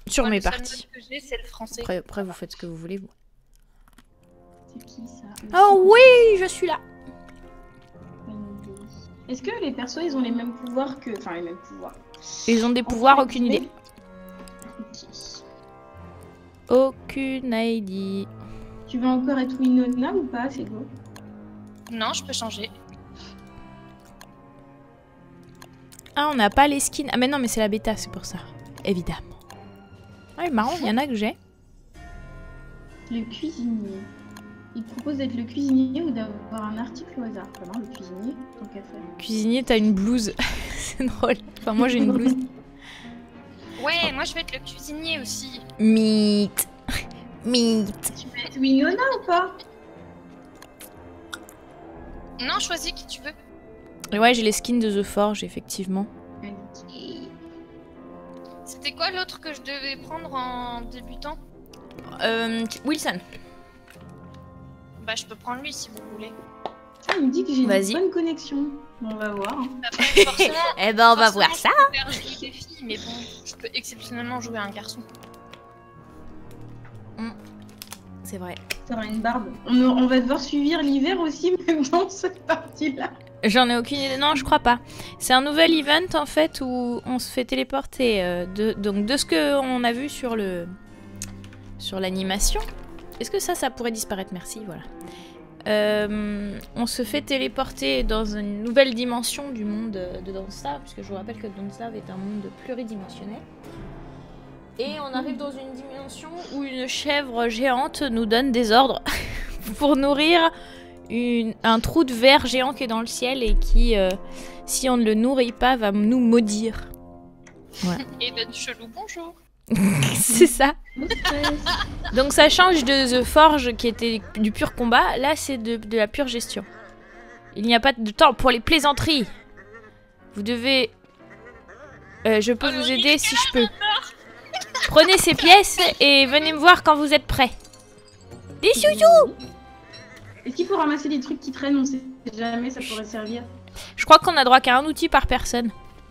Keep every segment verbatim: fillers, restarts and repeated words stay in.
Sur Moi, mes le seul parties. mode que j'ai, c'est le français. Après, après, vous faites ce que vous voulez, vous. C'est qui ça? Oh oui, je suis là. Est-ce que les persos ils ont les mêmes pouvoirs que. Enfin, les mêmes pouvoirs. Ils ont des pouvoirs, fait, aucune mais- idée. Ok. Aucune idée. Tu veux encore être Winona ou pas? C'est go. Non, je peux changer. Ah, on n'a pas les skins. Ah, mais non, mais c'est la bêta, c'est pour ça. Évidemment. Ouais, marrant, il y en a que j'ai. Le cuisinier. Il te propose d'être le cuisinier ou d'avoir un article au hasard. Enfin, non, le cuisinier, tant qu'à faire. Cuisinier, t'as une blouse. C'est drôle. Enfin, moi, j'ai une blouse. Ouais, moi je vais être le cuisinier aussi. Meat. Meat. Tu veux être Winona ou pas? Non, choisis qui tu veux. Et ouais, j'ai les skins de The Forge, effectivement. Ok. C'était quoi l'autre que je devais prendre en débutant? Euh, Wilson. Bah, je peux prendre lui si vous voulez. Ah, il me dit que j'ai une Vas-y. bonne connexion. Bon, on va voir. hein. Après, forcément, Eh ben, on va forcément, voir ça. je peux faire jouer des filles, mais bon, je peux exceptionnellement jouer un garçon. C'est vrai. T'auras une barbe. On, on va devoir suivre l'hiver aussi, même dans cette partie-là. J'en ai aucune idée. Non, je crois pas. C'est un nouvel event en fait où on se fait téléporter. euh, de, donc de ce que on a vu sur le sur l'animation. Est-ce que ça, ça pourrait disparaître? Merci. Voilà. Euh, on se fait téléporter dans une nouvelle dimension du monde de Dawnstar, puisque je vous rappelle que Dawnstar est un monde pluridimensionnel. Et on arrive dans une dimension où une chèvre géante nous donne des ordres pour nourrir une, un trou de verre géant qui est dans le ciel et qui, euh, si on ne le nourrit pas, va nous maudire. Voilà. Et ben, chelou, bonjour. C'est ça. Donc ça change de The Forge qui était du pur combat. Là, c'est de, de la pure gestion. Il n'y a pas de temps pour les plaisanteries. Vous devez... Euh, je peux Oh, vous le aider si je peux. Prenez ces pièces et venez me voir quand vous êtes prêts. Des chouchous! Est-ce qu'il faut ramasser des trucs qui traînent? On sait jamais, ça pourrait servir. Je crois qu'on a droit qu'à un outil par personne.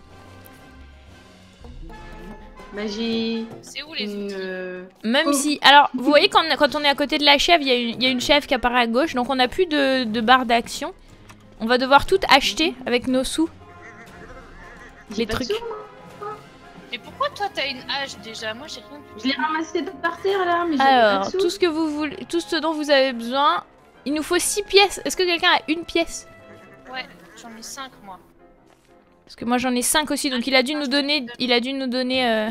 Bah, j'ai. C'est où les Une. outils? euh, Même Oh. si... Alors, vous voyez quand, quand on est à côté de la chèvre, il y, a une- il y a une chèvre qui apparaît à gauche. Donc on n'a plus de, de barre d'action. On va devoir tout acheter avec nos sous. j'ai Les pas de trucs. sous, moi. Mais pourquoi toi t'as une hache déjà? Moi j'ai rien Je du l'ai tout. ramassé par terre là, mais j'avais pas Alors, de sous. tout ce que vous voulez, tout ce dont vous avez besoin, il nous faut six pièces. Est-ce que quelqu'un a une pièce? Ouais, j'en ai cinq moi. Parce que moi j'en ai cinq aussi, donc il a dû nous donner, il a dû nous donner. euh,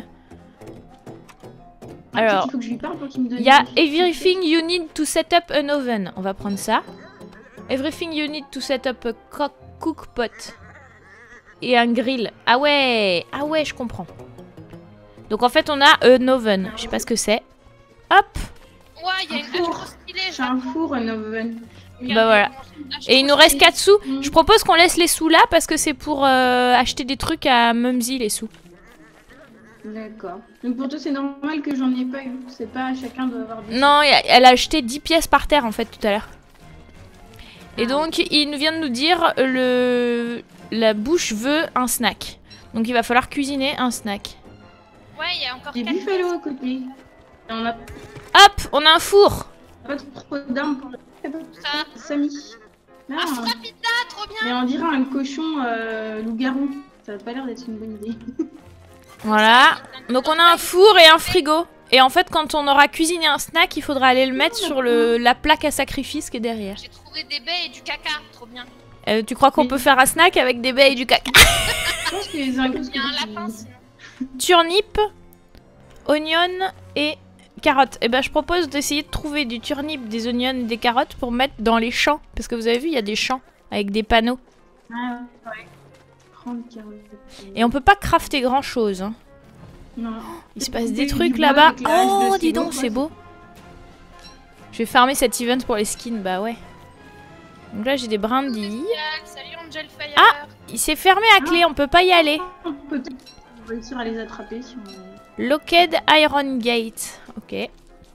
Ah, alors, il faut que je lui parle pour qu'il me donne. Il y a des- everything you need to set up an oven. On va prendre ça. Everything you need to set up a co- cook pot. Et un grill. Ah ouais, ah ouais, je comprends. Donc en fait on a un oven. Je sais pas ce que c'est. Hop. Ouais, il y a Un une hache four. trop stylée, J'ai un genre. four, un oven. Bah voilà. Et il nous reste quatre sous. Mm. Je propose qu'on laisse les sous là parce que c'est pour euh, acheter des trucs à Mumsy les sous. D'accord. Donc pour toi, c'est normal que j'en ai pas eu. C'est pas chacun doit avoir des. Non, elle a acheté dix pièces par terre en fait tout à l'heure. Et Ah. donc il nous vient de nous dire le la bouche veut un snack. Donc il va falloir cuisiner un snack. Ouais, il y a encore Des quatre buffalo à côté. Et on a Hop, on a un four. pas trop d'armes pour le. Ça. Samy. Ah. Ah, Frapita, trop bien. Mais on dirait un cochon euh, loup-garou. Ça a pas l'air d'être une bonne idée. Voilà. Donc on a un four et un frigo. Et en fait quand on aura cuisiné un snack, il faudra aller le mettre sur le, la plaque à sacrifice qui est derrière. J'ai trouvé des baies et du caca, trop bien. Euh, tu crois qu'on peut faire un snack avec des baies et du caca? Je pense que les ingrédients. Il y a un lapin sinon. Turnip, oignon et carottes. Et ben je propose d'essayer de trouver du turnip, des oignons, des carottes pour mettre dans les champs. Parce que vous avez vu, il y a des champs avec des panneaux. Ah ouais. trente carottes. Et on peut pas crafter grand chose. Hein. Non. Il se passe Du des bois trucs là-bas. avec la hache de Oh, dis Sego, donc, quoi. c'est beau. Je vais farmer cet event pour les skins, bah ouais. Donc là, j'ai des brindilles. Salut Angel Fire. Ah Il s'est fermé à clé, on peut pas y aller. On peut peut-être réussir à les attraper si on. Locked Iron Gate. Ok.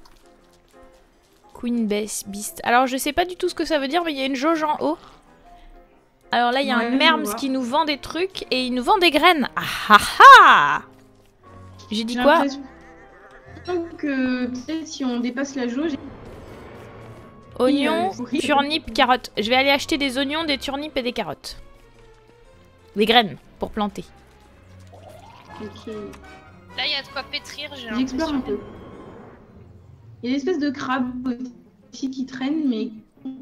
Queen Bess Beast. Alors, je sais pas du tout ce que ça veut dire, mais il y a une jauge en haut. Alors là, il y a Ouais, un je Merms vois. qui nous vend des trucs et il nous vend des graines. Ah ah ah! J'ai dit J'ai quoi? l'impression- que peut-être si on dépasse la jauge... Oignons, euh, oui. turnips, carottes. Je vais aller acheter des oignons, des turnips et des carottes. Des graines pour planter. Ok. Là, il y a de quoi pétrir, j'ai J'explore un l'impression. peu. Il y a une espèce de crabe aussi qui traîne, mais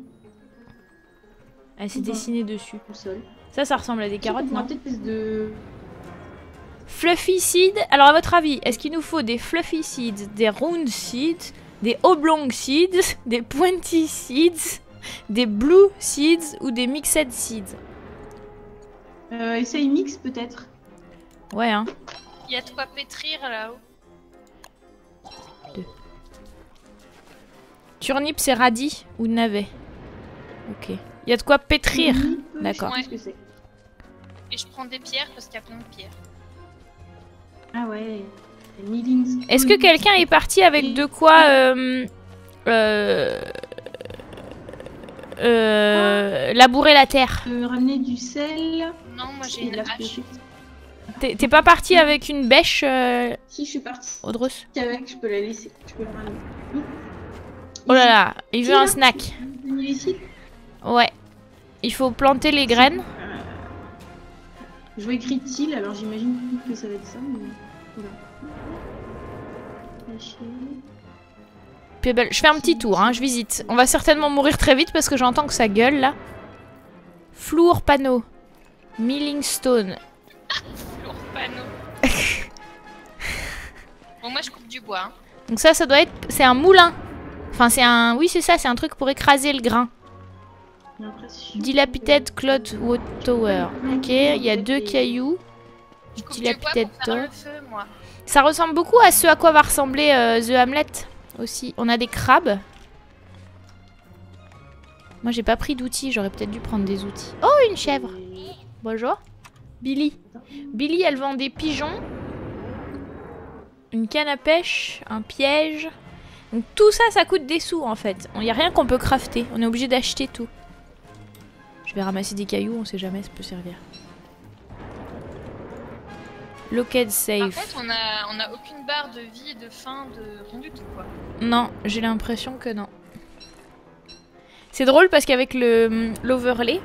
Elle s'est Bon. dessinée dessus. au sol. Ça, ça ressemble à des carottes, On a non? peut-être une espèce de... Fluffy seed. Alors, à votre avis, est-ce qu'il nous faut des fluffy seeds, des round seeds, des oblong seeds, des pointy seeds, des blue seeds ou des mixed seeds? Euh, essaye mix peut-être. Ouais, hein. Il y a de quoi pétrir là-haut. Turnip, c'est radis ou navet? Ok. Il y a de quoi pétrir. Turnip, D'accord. je sais pas ce que c'est. Et je prends des pierres parce qu'il y a plein de pierres. Ah ouais. Milling Est-ce que quelqu'un est parti avec de quoi euh, euh, euh, labourer la terre? Euh, ramener du sel. Non, moi j'ai et une de la hache. pioche. T'es t'es pas parti avec une bêche, euh, Si je suis partie Audrus? avec, je peux la laisser. Je peux la ramener. Oh là là, il veut Qui, un là snack. Vous venez ici. Ouais. Il faut planter les graines. Je vois écrit til, alors j'imagine que ça va être ça. Mais... Oula. Lâcher. Pebble. Je fais un petit tour, hein, je visite. On va certainement mourir très vite parce que j'entends que ça gueule là. Flour panneau. Milling stone. Lourd panneau. Bon, moi je coupe du bois. Hein. Donc ça, ça doit être... C'est un moulin. Enfin, c'est un... Oui, c'est ça, c'est un truc pour écraser le grain. J'ai l'impression Dilapidated Cloth Wood Tower. Ok, il y a deux cailloux. Je coupe du bois Dilapidated pour faire Door. le feu, moi. Ça ressemble beaucoup à ce à quoi va ressembler euh, The Hamlet aussi. On a des crabes. Moi, j'ai pas pris d'outils. J'aurais peut-être dû prendre des outils. Oh, une chèvre. Bonjour. Billy. Billy, elle vend des pigeons. Une canne à pêche. Un piège. Donc tout ça, ça coûte des sous en fait. Il n'y a rien qu'on peut crafter. On est obligé d'acheter tout. Je vais ramasser des cailloux. On sait jamais, ça peut servir. Locked Par safe. contre, on a, on a aucune barre de vie, de faim, de rien du tout, quoi. Non, j'ai l'impression que non. C'est drôle parce qu'avec le l'overlay...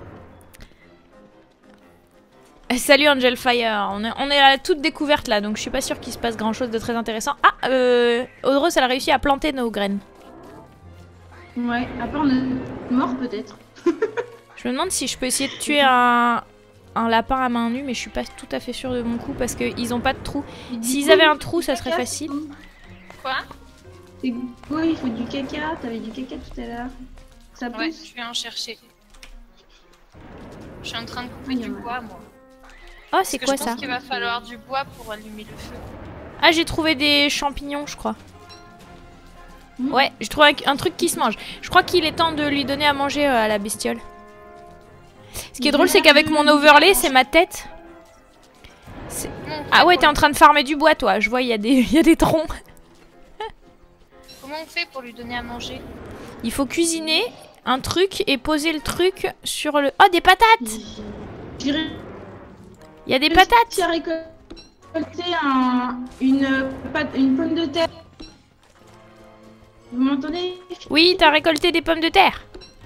Eh, salut Angel Fire, on est, on est à la toute découverte là, donc je suis pas sûre qu'il se passe grand chose de très intéressant. Ah, euh, Audros, elle a réussi à planter nos graines. Ouais, à part notre mort peut-être. Je me demande si je peux essayer de tuer un, un lapin à main nue, mais je suis pas tout à fait sûre de mon coup parce qu'ils ont pas de trou. S'ils avaient un trou, ça serait facile. Quoi? C'est quoi? Il faut du caca. T'avais du caca tout à l'heure. Ça Ouais, pousse. je vais en chercher. Je suis en train de couper Oui, du ouais. bois, moi. Oh, Parce c'est que quoi je pense ça? qu'il va falloir du bois pour allumer le feu. Ah, j'ai trouvé des champignons, je crois. Mmh. Ouais, j'ai trouvé un, un truc qui se mange. Je crois qu'il est temps de lui donner à manger euh, à la bestiole. Ce qui est drôle, c'est qu'avec mon overlay, c'est ma tête. C'est- Comment on fait Ah ouais, pour- t'es en train de farmer du bois, toi. Je vois, il y, a des- il y a des troncs. Comment on fait pour lui donner à manger? Il faut cuisiner un truc et poser le truc sur le... Oh, des patates! J'irai Il y a des patates! Tu as récolté un, une, pat- une pomme de terre. Vous m'entendez? Oui, t'as récolté des pommes de terre.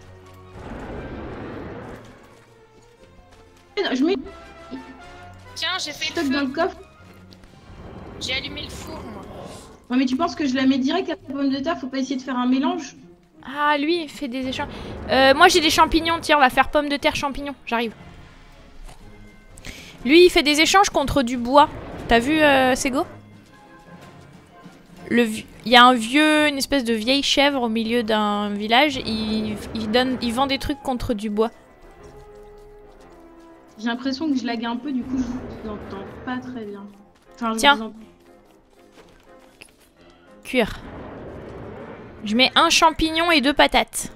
Je mets Tiens, j'ai fait stock le dans feu. le coffre. J'ai allumé le four, moi. Ouais, mais tu penses que je la mets direct la pomme de terre? Faut pas essayer de faire un mélange? Ah, lui, il fait des échanges. Euh, moi, j'ai des champignons. Tiens, on va faire pommes de terre champignons. J'arrive. Lui, il fait des échanges contre du bois. T'as vu, euh, Sego? Le vi- Il y a un vieux, une espèce de vieille chèvre au milieu d'un village. Il, il, donne, il vend des trucs contre du bois. J'ai l'impression que je lag un peu, du coup je vous entends pas très bien. Enfin, je Tiens. vous entends. Cuire. Je mets un champignon et deux patates.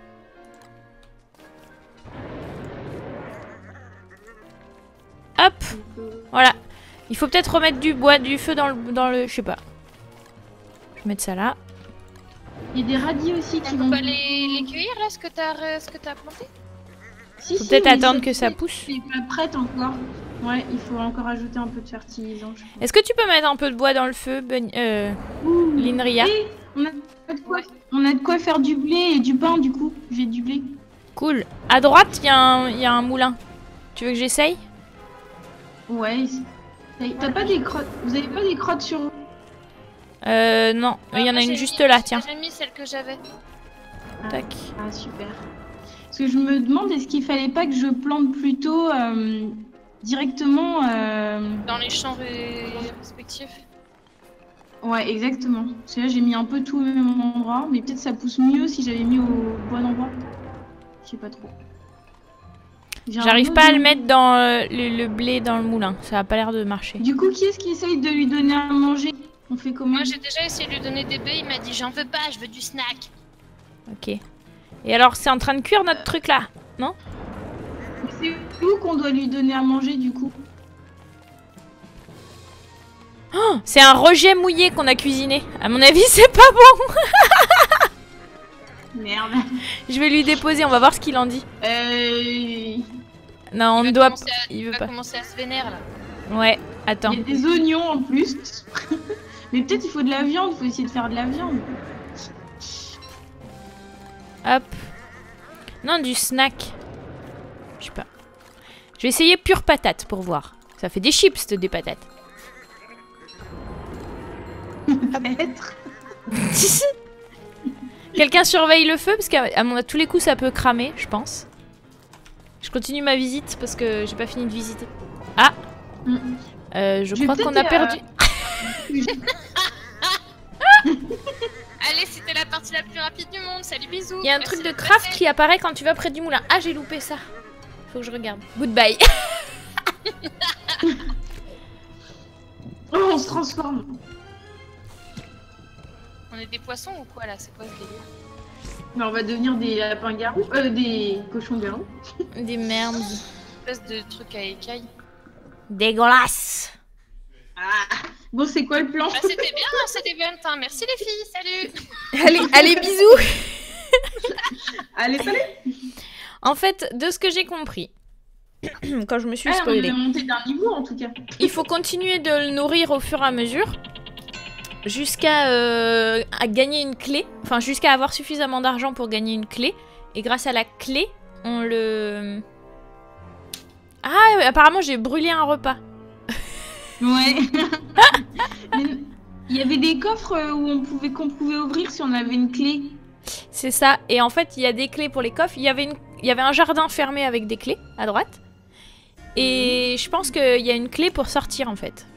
Hop, voilà. Il faut peut-être remettre du bois, du feu dans le, dans le, je sais pas. Je vais mettre ça là. Il y a des radis aussi qui On vont. peut pas les, les cueillir, là, ce que t'as ce que t'as planté? Si, Faut si, peut-être mais attendre cette que ça pièce pousse. n'est pas prête encore. Ouais, il faut encore ajouter un peu de fertilisant. je Est-ce que tu peux mettre un peu de bois dans le feu, ben... euh... crois. Ouh. Linria? Et on a, de quoi, Ouais. on a de quoi faire du blé et du pain du coup. J'ai du blé. Cool. À droite, il y, a un- y a un moulin. Tu veux que j'essaye? Ouais. T'as pas des crottes. Vous avez pas des crottes sur vous? Euh, non. Il y en a Moi, une j'ai juste mis- là, tiens. J'ai mis celle que j'avais. Tac. Ah super. Parce que je me demande est-ce qu'il fallait pas que je plante plutôt euh, directement. euh, Dans les champs ré- respectifs. Ouais, exactement. Parce que là j'ai mis un peu tout au même endroit, mais peut-être ça pousse mieux si j'avais mis au bon endroit. Je sais pas trop. J'ai un J'arrive autre pas à le nom. mettre dans euh, le, le blé dans le moulin. Ça a pas l'air de marcher. Du coup, qui est-ce qui essaye de lui donner à manger? On fait comment? Moi j'ai déjà essayé de lui donner des baies, il m'a dit j'en veux pas, je veux du snack. Ok. Et alors, c'est en train de cuire notre truc là? Non? C'est où qu'on doit lui donner à manger du coup? Oh, c'est un rejet mouillé qu'on a cuisiné. À mon avis, c'est pas bon. Merde. Je vais lui déposer, on va voir ce qu'il en dit. Euh... Non, on Il ne va doit commencer à- Il Il veut va pas. commencer à se vénère là. Ouais, attends. Il y a des oignons en plus. Mais peut-être il faut de la viande, il faut essayer de faire de la viande. Hop. Non, du snack. Je sais pas. Je vais essayer pure patate pour voir. Ça fait des chips, des patates. Peut-être. Quelqu'un surveille le feu parce qu'à à mon- à tous les coups ça peut cramer, je pense. Je continue ma visite parce que j'ai pas fini de visiter. Ah, Mm. euh, je Je crois vais qu'on a peut-être, euh, perdu. Allez, c'était la partie la plus rapide du monde. Salut, bisous. Il y a un Merci truc de d'être craft passé. qui apparaît quand tu vas près du moulin. Ah, j'ai loupé ça. Faut que je regarde. Goodbye. Oh, on se transforme. On est des poissons ou quoi là? C'est quoi ce délire? Mais on va devenir des lapins garous. Euh, des cochons garous. Des merdes. Espèce de truc à écailles. Dégueulasse. Ah. Bon, c'est quoi le plan? Bah, c'était bien cet event, hein. Merci les filles, salut. Allez, allez, bisous. Allez, allez. En fait, de ce que j'ai compris, quand je me suis Ah, on spoilée, est monté d'un niveau en tout cas. il faut continuer de le nourrir au fur et à mesure jusqu'à euh, à gagner une clé, enfin jusqu'à avoir suffisamment d'argent pour gagner une clé. Et grâce à la clé, on le... Ah, apparemment j'ai brûlé un repas. Ouais. Mais il y avait des coffres où on pouvait qu'on pouvait ouvrir si on avait une clé. C'est ça. Et en fait, il y a des clés pour les coffres. Il y avait, une... il y avait un jardin fermé avec des clés à droite. Et je pense qu'il y a une clé pour sortir en fait.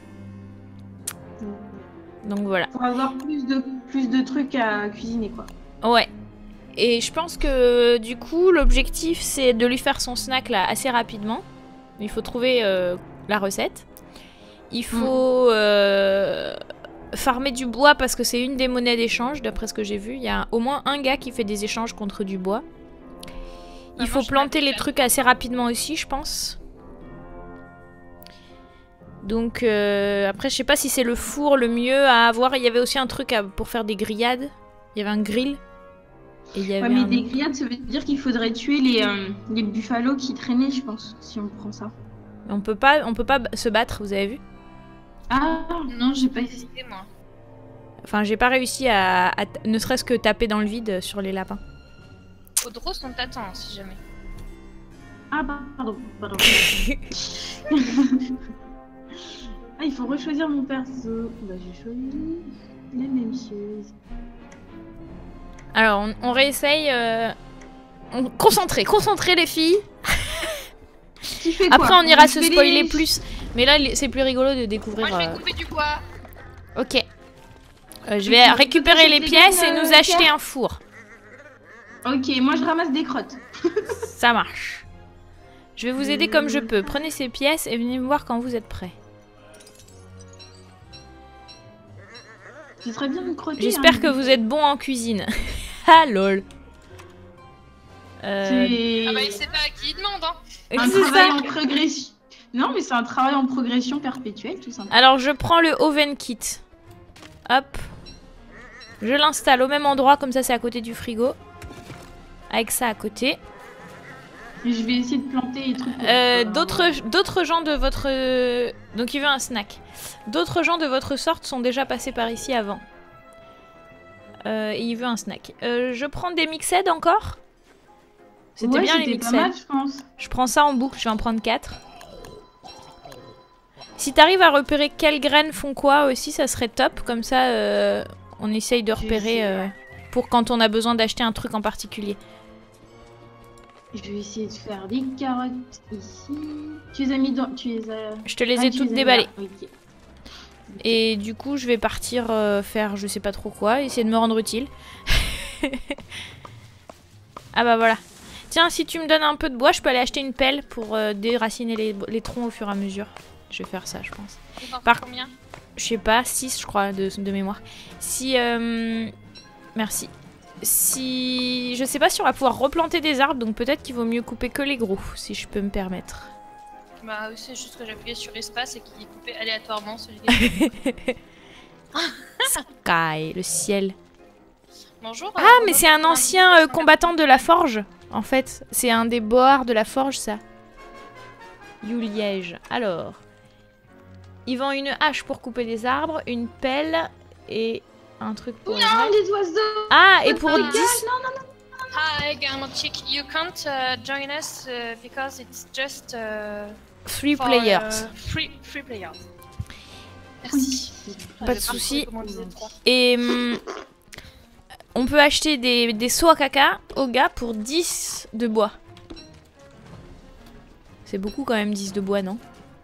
Donc voilà. Pour avoir plus de plus de trucs à cuisiner quoi. Ouais. Et je pense que du coup, l'objectif c'est de lui faire son snack là assez rapidement. Il faut trouver euh, la recette. Il faut euh, farmer du bois parce que c'est une des monnaies d'échange, d'après ce que j'ai vu. Il y a au moins un gars qui fait des échanges contre du bois. Il Ah, faut moi, je planter m'appelle. les trucs assez rapidement aussi, je pense. Donc euh, après, je sais pas si c'est le four le mieux à avoir. Il y avait aussi un truc à- pour faire des grillades. Il y avait un grill. Et il y avait Ouais, mais un- des grillades, ça veut dire qu'il faudrait tuer les, euh, les buffalos qui traînaient, je pense, si on prend ça. On peut pas, on peut pas b- se battre, vous avez vu? Ah Non, j'ai pas hésité moi. Enfin, j'ai pas réussi à, à t- ne serait-ce que taper dans le vide sur les lapins. Audros, on t'attend si jamais. Ah pardon, pardon. Ah, il faut rechoisir mon perso. Bah j'ai choisi la même chose. Alors, on, on réessaye. Euh... on- Concentrez, concentrez les filles. Qui fait quoi? Après, on ira Je se vais spoiler les- plus. Mais là, les- c'est plus rigolo de Moi, découvrir. je vais euh, couper du bois. Ok. Euh, je vais Ok, récupérer peut-être les des pièces et graines, nous euh, acheter Pierre. un four. Ok, moi je ramasse des crottes. Ça marche. Je vais vous aider comme je peux. Prenez ces pièces et venez me voir quand vous êtes prêts. Ce serait bien de crotter. J'espère hein. que vous êtes bon en cuisine. Ah lol. Euh, C'est Ah bah, il sait pas à qui il demande, hein. un c'est travail ça. en progression. Non, mais c'est un travail en progression perpétuelle, tout simplement. Alors je prends le oven kit. Hop. Je l'installe au même endroit, comme ça c'est à côté du frigo. Avec ça à côté. Et je vais essayer de planter les trucs. Euh, d'autres, d'autres gens de votre... Donc il veut un snack. D'autres gens de votre sorte sont déjà passés par ici avant. Euh, et il veut un snack. Euh, je prends des mixed encore. C'était ouais, bien les mixed. Pas mal, je pense. Je prends ça en boucle, je vais en prendre quatre. Si t'arrives à repérer quelles graines font quoi aussi, ça serait top. Comme ça, euh, on essaye de repérer euh, pour quand on a besoin d'acheter un truc en particulier. Je vais essayer de faire des carottes ici. Tu les as mis dans... Tu les as... Je te les ah, ai toutes déballées. Okay. Et du coup, je vais partir euh, faire je sais pas trop quoi, essayer de me rendre utile. Ah bah voilà. Tiens, si tu me donnes un peu de bois, je peux aller acheter une pelle pour euh, déraciner les, les troncs au fur et à mesure. Je vais faire ça, je pense. Par combien? Je sais pas, six je crois de, de mémoire. Si... Euh... Merci. Si... Je sais pas si on va pouvoir replanter des arbres, donc peut-être qu'il vaut mieux couper que les gros, si je peux me permettre. Bah c'est juste que j'appuyais sur espace et qu'il coupait aléatoirement celui Sky, le ciel. Bonjour. Ah, mais c'est un ancien euh, combattant de la forge, en fait. C'est un des boards de la forge, ça. You Liège. Alors... Ils vendent une hache pour couper les arbres, une pelle et un truc pour... Non, les oiseaux. Ah, et pour dix... Non, non, non. Hi, Garmochick. You can't uh, join us uh, because it's just... Uh, Three for, players. Uh, free, free players. Merci. Pas de soucis. Et... Hum, on peut acheter des, des seaux à caca au gars pour dix de bois. C'est beaucoup quand même, dix de bois, non?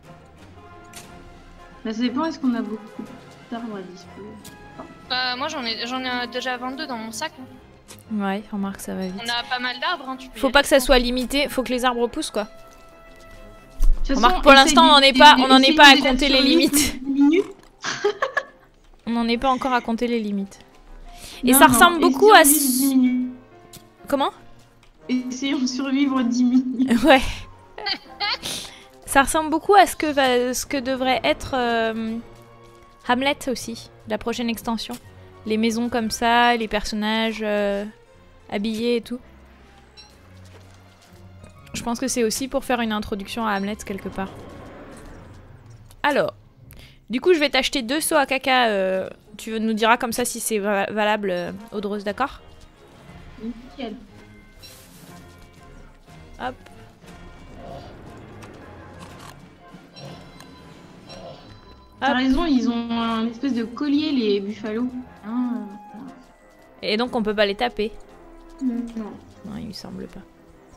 Bah, ça dépend, est-ce qu'on a beaucoup d'arbres à dispo? Euh, moi j'en ai, j'en ai déjà vingt-deux dans mon sac. Hein. Ouais, remarque, ça va vite. On a pas mal d'arbres, hein, tu peux Faut pas que ça soit limité, faut que les arbres poussent quoi. Façon, remarque, pour l'instant, on n'en est pas, on en est pas à compter les limites. On n'en est pas encore à compter les limites. Et non, ça non, ressemble beaucoup à... dix minutes. Comment? Essayons de survivre dix minutes. Ouais. Ça ressemble beaucoup à ce que, va, ce que devrait être euh, Hamlet aussi, la prochaine extension. Les maisons comme ça, les personnages euh, habillés et tout. Je pense que c'est aussi pour faire une introduction à Hamlet quelque part. Alors, du coup je vais t'acheter deux seaux à caca. Euh, tu nous diras comme ça si c'est valable, euh, Audreuse, d'accord? Nickel. Hop. T'as raison, ils ont un espèce de collier, les buffalo. Ah. Et donc on peut pas les taper. Non. Non, il me semble pas.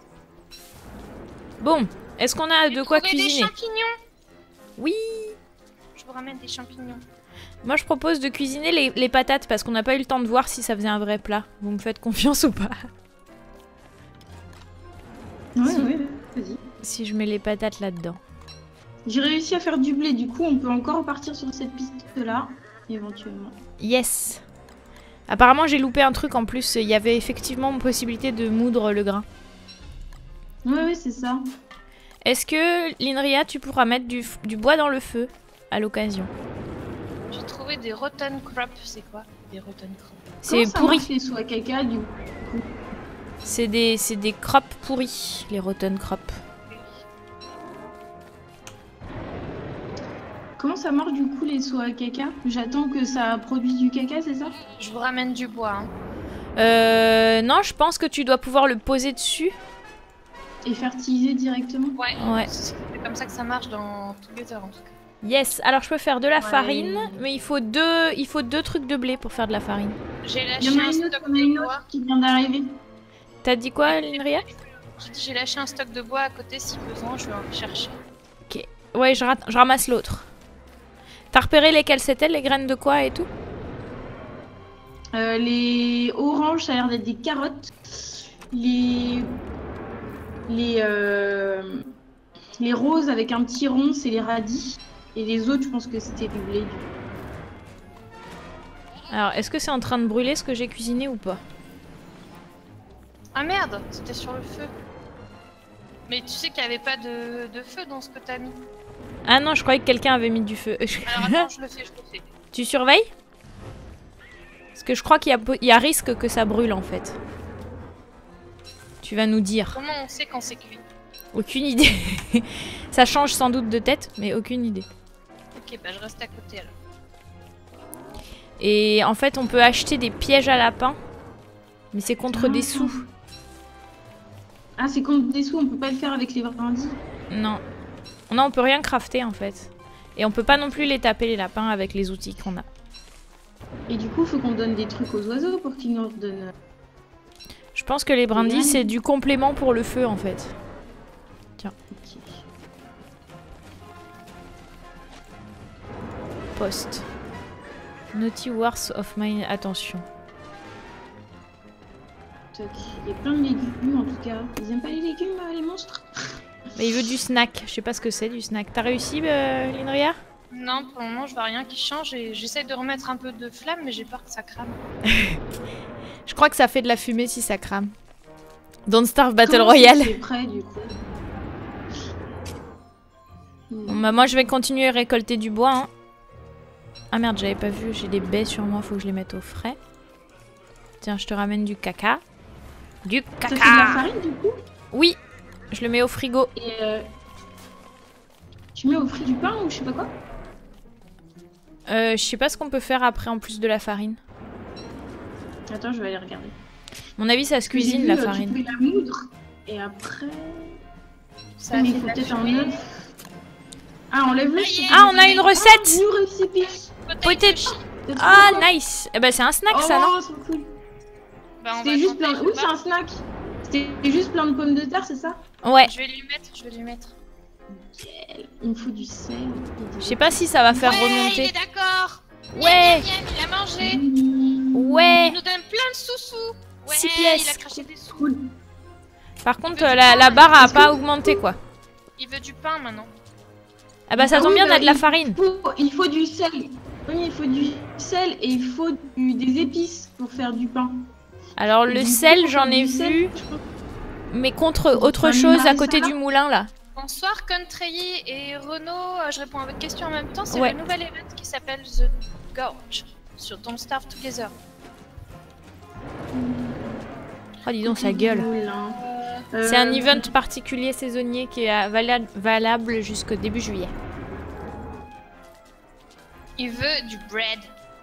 Bon, est-ce qu'on a de quoi cuisiner? Des champignons. Oui. Je vous ramène des champignons. Moi je propose de cuisiner les, les patates parce qu'on n'a pas eu le temps de voir si ça faisait un vrai plat. Vous me faites confiance ou pas? Ouais, si, ouais, vas-y. Si je mets les patates là-dedans. J'ai réussi à faire du blé, du coup on peut encore partir sur cette piste-là, éventuellement. Yes. Apparemment j'ai loupé un truc en plus, il y avait effectivement une possibilité de moudre le grain. Ouais, ouais, c'est ça. Est-ce que, Linria, tu pourras mettre du, du bois dans le feu à l'occasion? J'ai trouvé des rotten crops, c'est quoi? Des rotten crops. C'est pourri. Les sois caca, du coup. C'est des, c'est des crops pourris, les rotten crops. Comment ça marche du coup les sois à caca? J'attends que ça produise du caca, c'est ça? Je vous ramène du bois. Hein. Euh, non, je pense que tu dois pouvoir le poser dessus. Et fertiliser directement? Ouais, ouais. C'est comme ça que ça marche dans tous les heures en tout cas. Yes, alors je peux faire de la ouais. farine, mais il faut deux, il faut deux trucs de blé pour faire de la farine. J'ai lâché Il y en a un une autre, stock on a une de bois. autre qui vient d'arriver. T'as dit quoi, Linria? J'ai dit j'ai lâché un stock de bois à côté si besoin, je vais en chercher. Ok, ouais, je, je ramasse l'autre. T'as repéré lesquelles c'était, les graines de quoi et tout? euh, Les oranges, ça a l'air d'être des carottes. Les... Les, euh... les roses avec un petit rond, c'est les radis. Et les autres, je pense que c'était du blé. Alors, est-ce que c'est en train de brûler ce que j'ai cuisiné ou pas? Ah merde, c'était sur le feu. Mais tu sais qu'il n'y avait pas de, de feu dans ce que t'as mis. Ah non, je croyais que quelqu'un avait mis du feu. Alors attends, je le fais, je le fais. Tu surveilles? Parce que je crois qu'il y a, il y a risque que ça brûle en fait. Tu vas nous dire. Comment on sait quand c'est cuit? Aucune idée. Ça change sans doute de tête, mais aucune idée. Ok, bah je reste à côté alors. Et en fait, on peut acheter des pièges à lapins, mais c'est contre Ah. des sous. Ah, c'est contre des sous, on peut pas le faire avec les brindilles. Non. Non, on peut rien crafter en fait. Et on peut pas non plus les taper les lapins avec les outils qu'on a. Et du coup, faut qu'on donne des trucs aux oiseaux pour qu'ils nous donnent. Je pense que les brindilles, c'est du complément pour le feu en fait. Ok. Poste. Naughty Wars of Mine. Attention. Toc. Il y a plein de légumes en tout cas. Ils aiment pas les légumes, euh, les monstres? Mais il veut du snack. Je sais pas ce que c'est du snack. T'as réussi, euh, Linria? Non, pour le moment, je vois rien qui change et j'essaie de remettre un peu de flamme, mais j'ai peur que ça crame. Je crois que ça fait de la fumée si ça crame. Don't Starve Battle Comment Royale. c'est prêt du coup? Bon, bah, moi je vais continuer à récolter du bois. Hein. Ah merde, j'avais pas vu. J'ai des baies sur moi, faut que je les mette au frais. Tiens, je te ramène du caca. Du Ça fait de la caca. farine du coup? Oui, je le mets au frigo. Et euh, tu mets au frit du pain ou je sais pas quoi? Euh, je sais pas ce qu'on peut faire après en plus de la farine. Attends, je vais aller regarder. À mon avis, ça se Parce que j'ai cuisine vu, la euh, farine. Tu fais la moudre et après. Ça Mais fait il faut de la peut-être un fumée. œuf. Ah, enlève-le. Ça y est. Ah, on a une recette. New recipe. Potato. C'est trop Ah, bon. nice. Eh ben, c'est un snack Oh, ça, non? c'est cool. Bah, on va C'était juste tenter, plein. je Oui, sais c'est pas. un snack. C'était juste plein de pommes de terre, c'est ça? Ouais. Je vais lui mettre, je vais lui mettre. Il me faut du sel. Je sais pas si ça va faire ouais, il remonter. est d'accord. Ouais. Miam, miam, miam, il a mangé. Ouais. Il nous donne plein de sous-sous. Ouais, Six il a pièces. craché des sous. Cool. Par contre, euh, la, la barre a Est-ce pas que- augmenté quoi. Il veut du pain maintenant. Ah bah ça Ah tombe oui, bien, on bah, a de la il farine. faut- il faut du sel. Oui, il faut du sel et il faut du- des épices pour faire du pain. Alors Et le du coup, sel, pour j'en faire ai du sel, vu, je pense- mais contre Pour autre faire une chose à marée côté salade. du moulin là. Bonsoir Country et Renaud, euh, je réponds à votre question en même temps. C'est Ouais. le nouvel event qui s'appelle The Gorge sur Don't Starve Together. Oh dis donc, ça gueule. Moulin. C'est un Euh, event particulier saisonnier qui est euh, vala- valable jusqu'au début juillet. Il veut du bread.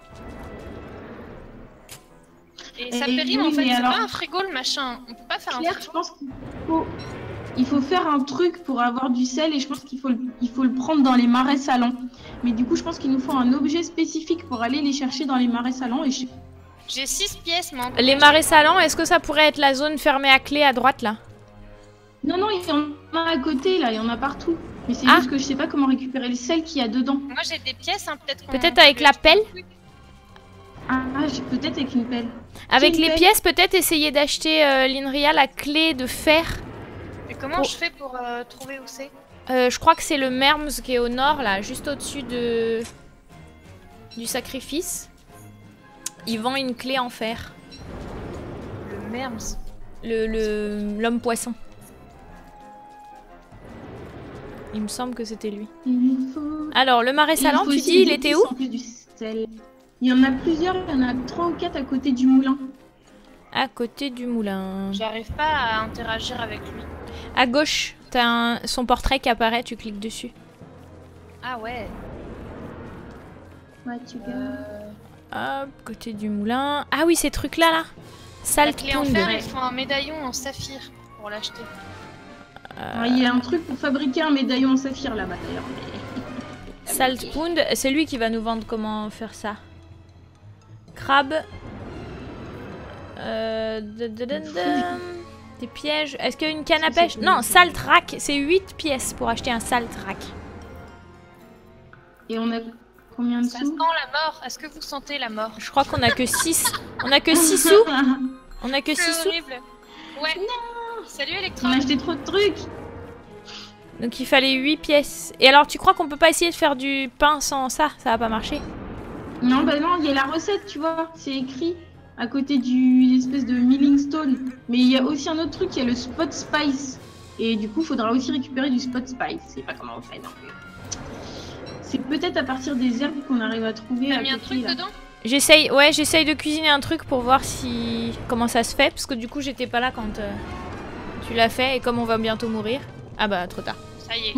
Et ça Et périme oui, en fait, mais c'est alors- pas un frigo le machin. On peut pas faire Claire, un je frigo. pense qu'il faut... il faut faire un truc pour avoir du sel et je pense qu'il faut, le... il faut le prendre dans les marais salants. Mais du coup, je pense qu'il nous faut un objet spécifique pour aller les chercher dans les marais salants. Et je... J'ai six pièces, mais encore- Les marais salants, est-ce que ça pourrait être la zone fermée à clé à droite là? Non, non, il y en a à côté là, il y en a partout. Mais c'est Ah. juste que je sais pas comment récupérer le sel qu'il y a dedans. Moi j'ai des pièces, hein, peut-être qu'on- Peut-être avec la pelle? Ah, j'ai- peut-être avec une pelle. Avec Une les pelle. pièces, peut-être essayer d'acheter euh, l'Inria la clé de fer. Et comment Pour- je fais pour euh, trouver où c'est? Euh, je crois que c'est le Merms qui est au nord là, juste au-dessus de du sacrifice. Il vend une clé en fer. Le Merms. Le le- l'homme poisson. Il me semble que c'était lui. Il nous faut... Alors le marais Et il salant, faut tu aussi dis, des il était épices où? en plus du sel. Il y en a plusieurs, il y en a trois ou quatre à côté du moulin. À côté du moulin. J'arrive pas à interagir avec lui. À gauche, t'as un- son portrait qui apparaît, tu cliques dessus. Ah ouais. Ouais, tu Euh... Hop, côté du moulin. Ah oui, ces trucs-là, là. La Salt clé en Pound. fer, il faut un médaillon en saphir pour l'acheter. Euh, Il y a un truc pour fabriquer un médaillon en saphir là-bas d'ailleurs. mais- Salt Pound, c'est lui qui va nous vendre comment faire ça. Crabe. Euh, da- da- da- da. Des pièges. Est-ce qu'il y a une canne à Est-ce que pêche? c'est Non, une- salt rack. C'est huit pièces pour acheter un salt rack. Et on a combien de Ça sent sous? la mort. Est-ce que vous sentez la mort? Je crois qu'on a que six. On a que six sous. On a que six C'est sous. horrible. Ouais. Salut On Electron. a acheté trop de trucs. Donc il fallait huit pièces. Et alors, tu crois qu'on peut pas essayer de faire du pain sans ça? Ça va pas marcher. Non, bah non, il y a la recette, tu vois, c'est écrit à côté du espèce de milling stone. Mais il y a aussi un autre truc, il y a le spot spice. Et du coup, il faudra aussi récupérer du spot spice. Je sais pas comment on fait non plus. C'est peut-être à partir des herbes qu'on arrive à trouver T'as à mis un côté, truc là. dedans? J'essaye, ouais, j'essaye de cuisiner un truc pour voir si comment ça se fait, parce que du coup j'étais pas là quand euh, Tu l'as fait et comme on va bientôt mourir... Ah bah, trop tard. Ça y est.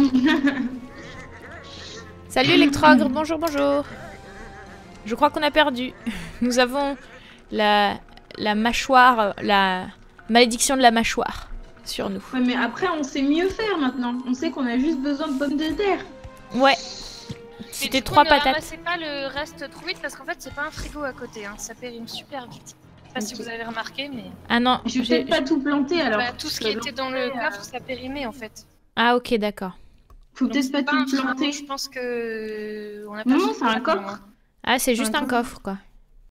Salut Electrogre, bonjour, bonjour. Je crois qu'on a perdu. Nous avons la, la mâchoire, la malédiction de la mâchoire sur nous. Ouais, mais après, on sait mieux faire maintenant. On sait qu'on a juste besoin de pommes de terre. Ouais. Mais C'était du coup, trois ne patates. ramassez pas le reste trop vite parce qu'en fait, c'est pas un frigo à côté. Hein. Ça périme super vite. Je sais pas si Ok. vous avez remarqué, mais Ah non. Je vais j'ai- peut-être pas tout planter alors. bah, tout ce qui était dans le coffre, ça périmait en fait. Ah ok, d'accord. Faut Donc, peut-être c'est pas un tout frigo, planter. Je pense que on a pas Non, fini non, c'est un là-dedans, coffre. hein. Ah, c'est juste Un un coffre. coffre, quoi.